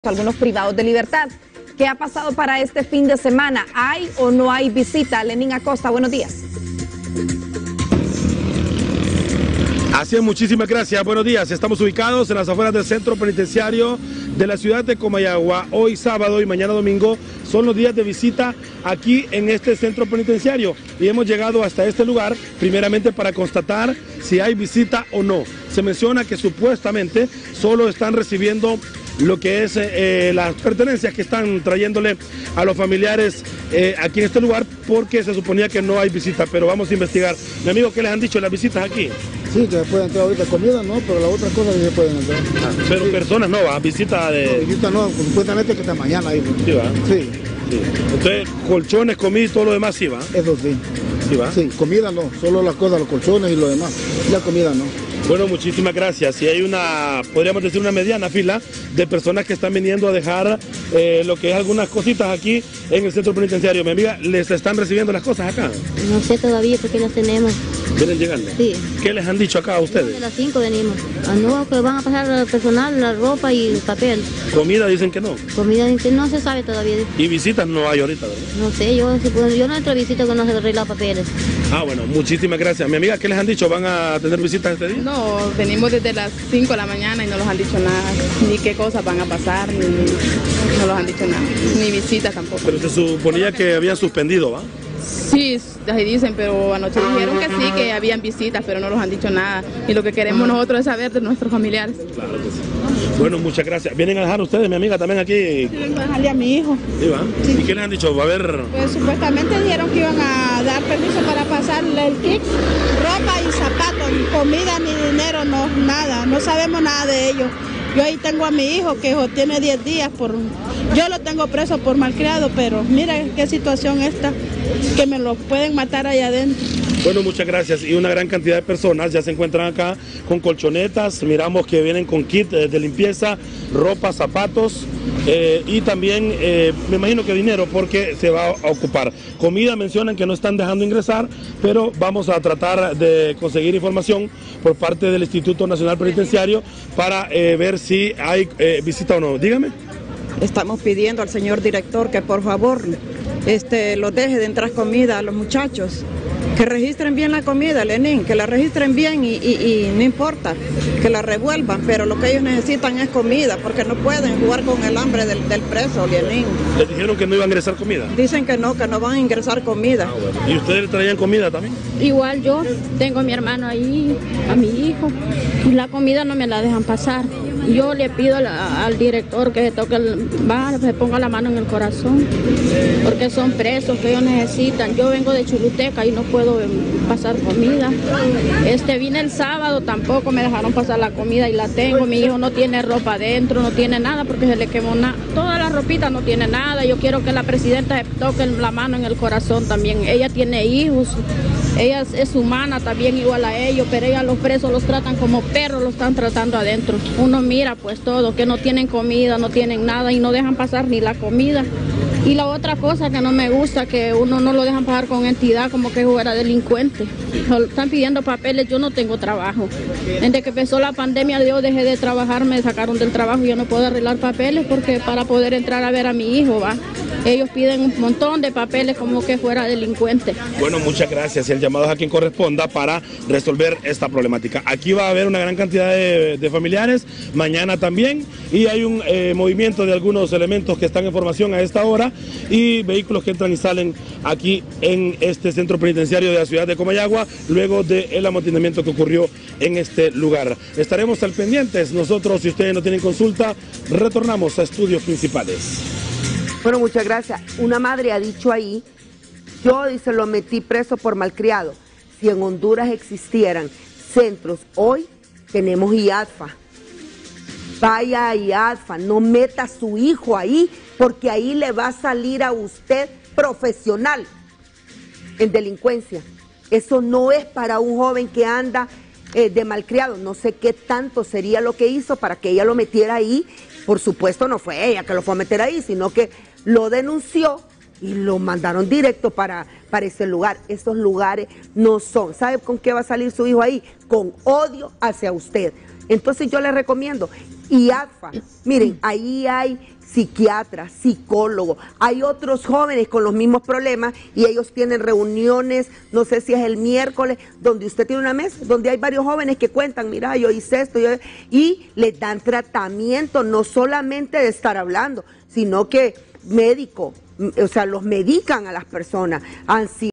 algunos privados de libertad. ¿Qué ha pasado para este fin de semana? ¿Hay o no hay visita? Lenín Acosta, buenos días. Así es, muchísimas gracias. Buenos días. Estamos ubicados en las afueras del centro penitenciario de la ciudad de Comayagua. Hoy sábado y mañana domingo son los días de visita aquí en este centro penitenciario. Y hemos llegado hasta este lugar primeramente para constatar si hay visita o no. Se menciona que supuestamente solo están recibiendo lo que es las pertenencias que están trayéndole a los familiares aquí en este lugar, porque se suponía que no hay visita, pero vamos a investigar. Mi amigo, ¿qué les han dicho las visitas aquí? Sí, que pueden entrar ahorita, comida no, pero la otra cosa sí se pueden entrar. Pero sí. Personas no, va, visita de... No, visita no, supuestamente que está mañana ahí. Sí, va. Sí. Sí. Entonces, colchones, comida y todo lo demás sí va. Eso sí. Sí va. Sí, comida no, solo las cosas, los colchones y lo demás. La comida no. Bueno, muchísimas gracias. Y hay una, podríamos decir, una mediana fila de personas que están viniendo a dejar lo que es algunas cositas aquí en el centro penitenciario. Mi amiga, ¿les están recibiendo las cosas acá? No sé todavía porque las tenemos. ¿Vienen llegando? Sí. ¿Qué les han dicho acá a ustedes? De las 5 venimos. No, que van a pasar personal, la ropa y el papel. ¿Comida dicen que no? Comida no se sabe todavía. ¿Y visitas no hay ahorita, verdad? No sé, yo no entro a visitas que no se arreglan papeles. Ah, bueno, muchísimas gracias. Mi amiga, ¿qué les han dicho? ¿Van a tener visitas este día? No, venimos desde las 5 de la mañana y no nos han dicho nada, ni qué cosas van a pasar, ni no nos han dicho nada, ni visitas tampoco. Pero se suponía que habían suspendido, ¿va? Sí, así dicen, pero anoche dijeron que sí, que habían visitas, pero no nos han dicho nada. Y lo que queremos nosotros es saber de nuestros familiares. Claro que sí. Bueno, muchas gracias. ¿Vienen a dejar ustedes, mi amiga, también aquí? Sí, vengo a dejarle a mi hijo. ¿Sí, va? Sí. ¿Y qué les han dicho? ¿Va a haber...? Pues supuestamente dijeron que iban a dar permiso para pasarle el kit, ropa y zapatos, ni comida ni dinero, no, nada. No sabemos nada de ellos. Yo ahí tengo a mi hijo que tiene 10 días yo lo tengo preso por malcriado, pero mira qué situación esta, que me lo pueden matar allá adentro. Bueno, muchas gracias. Y una gran cantidad de personas ya se encuentran acá con colchonetas. Miramos que vienen con kit de limpieza, ropa, zapatos y también me imagino que dinero, porque se va a ocupar. Comida mencionan que no están dejando ingresar, pero vamos a tratar de conseguir información por parte del Instituto Nacional Penitenciario para ver si hay visita o no. Dígame. Estamos pidiendo al señor director que por favor los deje de entrar comida a los muchachos. Que registren bien la comida, Lenín, que la registren bien y no importa, que la revuelvan, pero lo que ellos necesitan es comida, porque no pueden jugar con el hambre del preso, Lenín. ¿Les dijeron que no iban a ingresar comida? Dicen que no van a ingresar comida. Ah, bueno. ¿Y ustedes le traían comida también? Igual yo tengo a mi hermano ahí, a mi hijo, y la comida no me la dejan pasar. Yo le pido al director que se ponga la mano en el corazón, porque son presos que ellos necesitan. Yo vengo de Choluteca y no puedo pasar comida. Vine el sábado, tampoco me dejaron pasar la comida y la tengo. Mi hijo no tiene ropa adentro, no tiene nada porque se le quemó nada. Toda la ropita no tiene nada. Yo quiero que la presidenta se toque la mano en el corazón también. Ella tiene hijos. Ella es humana también igual a ellos, pero ella los presos los tratan como perros, los están tratando adentro. Uno mira pues todo, que no tienen comida, no tienen nada y no dejan pasar ni la comida. Y la otra cosa que no me gusta, que uno no lo dejan pasar con entidad como que fuera delincuente. Están pidiendo papeles, yo no tengo trabajo. Desde que empezó la pandemia yo dejé de trabajar, me sacaron del trabajo y yo no puedo arreglar papeles porque para poder entrar a ver a mi hijo, va. Ellos piden un montón de papeles como que fuera delincuente. Bueno, muchas gracias. El llamado es a quien corresponda para resolver esta problemática. Aquí va a haber una gran cantidad de familiares, mañana también, y hay un movimiento de algunos elementos que están en formación a esta hora y vehículos que entran y salen aquí en este centro penitenciario de la ciudad de Comayagua, luego del amotinamiento que ocurrió en este lugar. Estaremos al pendientes. Nosotros, si ustedes no tienen consulta, retornamos a estudios principales. Bueno, muchas gracias. Una madre ha dicho ahí, yo dice, lo metí preso por malcriado. Si en Honduras existieran centros, hoy tenemos IADFA. Vaya a IADFA, no meta a su hijo ahí, porque ahí le va a salir a usted profesional en delincuencia. Eso no es para un joven que anda de malcriado. No sé qué tanto sería lo que hizo para que ella lo metiera ahí. Por supuesto no fue ella que lo fue a meter ahí, sino que lo denunció y lo mandaron directo para ese lugar. Esos lugares no son. ¿Sabe con qué va a salir su hijo ahí? Con odio hacia usted. Entonces yo les recomiendo, y ADFA, miren, ahí hay psiquiatras, psicólogos, hay otros jóvenes con los mismos problemas y ellos tienen reuniones, no sé si es el miércoles, donde usted tiene una mesa, donde hay varios jóvenes que cuentan, mira, yo hice esto, y les dan tratamiento, no solamente de estar hablando, sino que médico, o sea, los medican a las personas,